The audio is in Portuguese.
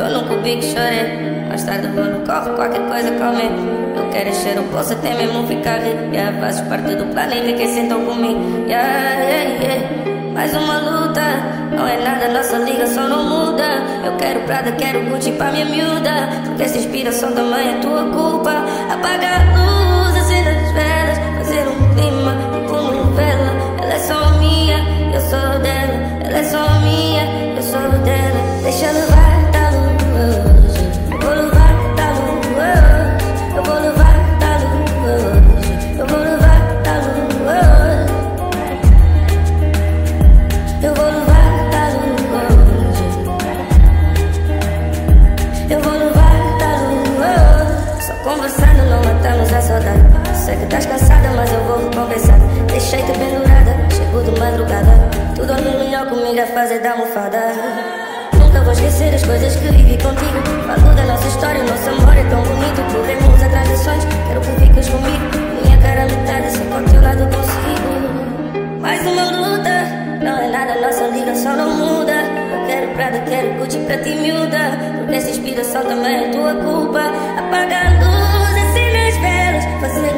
Tô num cubico, chorei. Mais tarde vou no carro, qualquer coisa comer. Eu quero encher o bolso até mesmo ficar rico. Yeah, fazes parte do plano e vem quem sentou comigo. Yeah, yeah, yeah. Mais uma luta, não é nada, nossa ligação não muda. Eu quero Prada, quero Gucci pra minha miúda. Porque essa inspiração também é tua culpa. Apagar a luz, acender as velas, fazer um clima como novela. Ela é só minha, eu sou dela. Ela é só minha, eu sou dela. Deixa levar, tá luz. Eu vou levar, tá luz. Eu vou levar, tá luz. Eu vou levar, tá luz. Eu vou levar, tá luz. Eu vou levar, tá luz. Só conversando não matamos a saudade. Sei que estás cansada, mas eu vou recompensar. Deixei-te pendurada, chego de madrugada. Tu dormes melhor comigo a fazer da almofada. Nunca vou esquecer as coisas que vivi contigo. Falo da nossa história, o nosso amor é tão bonito. Corremos atrás de sonhos, quero que fiques comigo. Minha cara metade, sei que ao teu lado consigo. Mais uma luta, não é nada, nossa ligação não muda. Eu quero Prada, quero Gucci pra ti miúda. Porque essa inspiração também é tua culpa. Apaga a luz, acende as velas, fazer